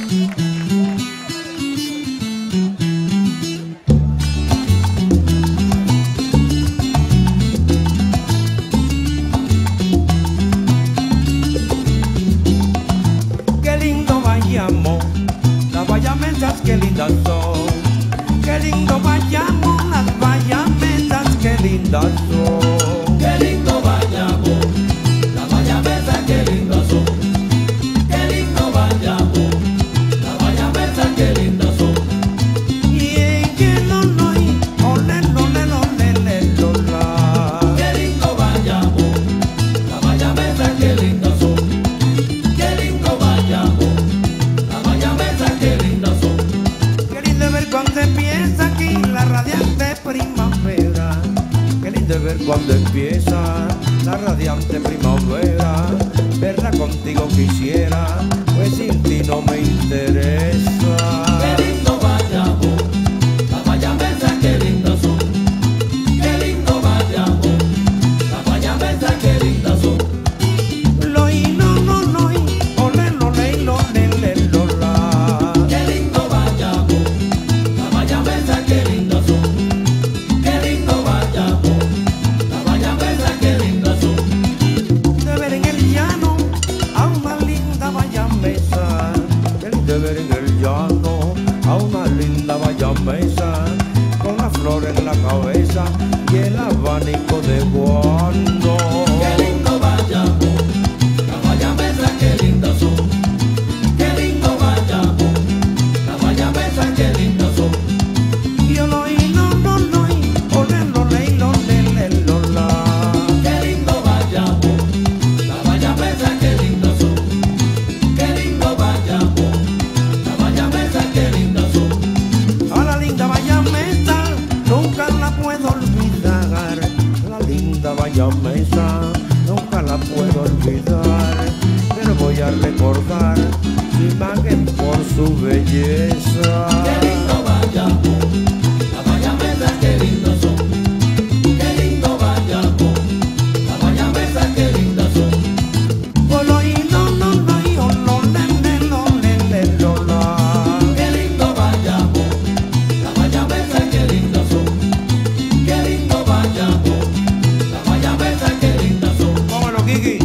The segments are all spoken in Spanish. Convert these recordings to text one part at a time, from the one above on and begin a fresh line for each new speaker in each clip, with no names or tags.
Qué lindo vayamos, las bayamesas qué lindas son. Qué lindo vayamos, las bayamesas qué lindas son.
Qué lindo vayamos, las bayamesas qué lindas son. Qué lindo vayamos, las bayamesas qué lindas son.
Y en el oloi, ole, ole, ole, ole, lola.
Qué lindo vayamos, las bayamesas qué lindas son. Qué lindo vayamos, las bayamesas qué lindas son.
Qué lindo ver cuando empieza aquí la radiante primavera. Qué lindo ver cuando empieza la radiante primavera. Verla contigo quisiera, pues sin ti no me interesa.
Qué lindo vayamos, las bayamesas qué lindas son. Qué lindo vayamos, las bayamesas qué lindas son.
Loi, no, no, loi, ole, ole, ole, ole, lola.
Qué lindo vayamos, las bayamesas qué lindas son. Qué lindo vayamos, las bayamesas qué lindas son.
De ver en el llano a una linda bayamesa. Qué lindo de ver en el llano a una linda bayamesa, con la flor en la cabeza y el abanico de guano.
Qué lindo vayamos, las bayamesas qué lindas son. Qué lindo vayamos, las bayamesas qué lindas son.
Yo lo oí, no, no, no, ole, ole, ole, lola.
Qué lindo vayamos, las bayamesas qué lindas son. Qué lindo vayamos, las bayamesas qué lindas son.
A la linda bayamesa nunca la puedo olvidar. La linda bayamesa nunca la puedo olvidar. Pero voy a recordar su imagen por su belleza.
Qué lindo vayamos, las bayamesas qué lindas son. Qué lindo vayamos, las bayamesas qué lindas son.
Olo y no, no, no, y olo, le, lola.
Qué lindo vayamos, las bayamesas qué lindas son. Qué lindo vayamos, las bayamesas qué lindas son.
Cómelo, Kiki.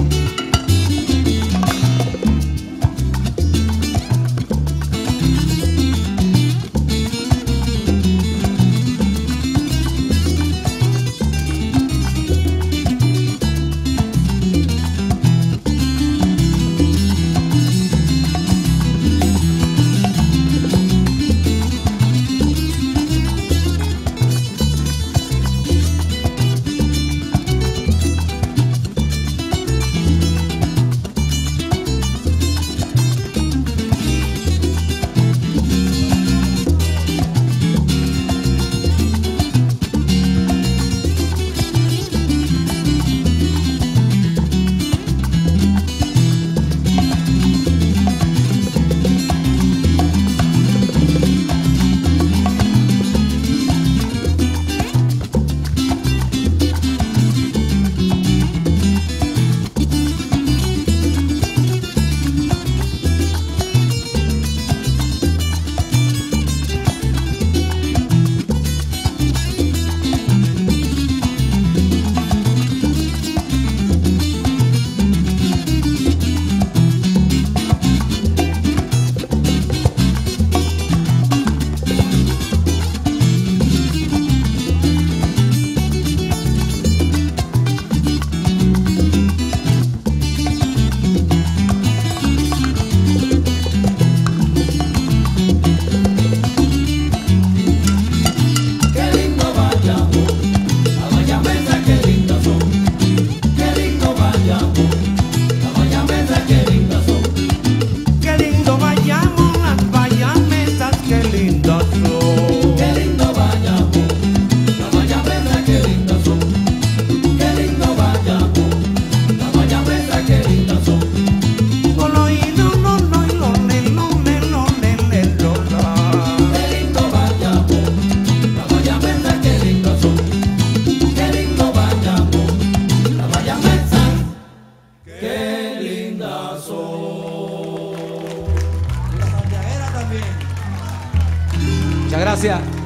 Muchas gracias.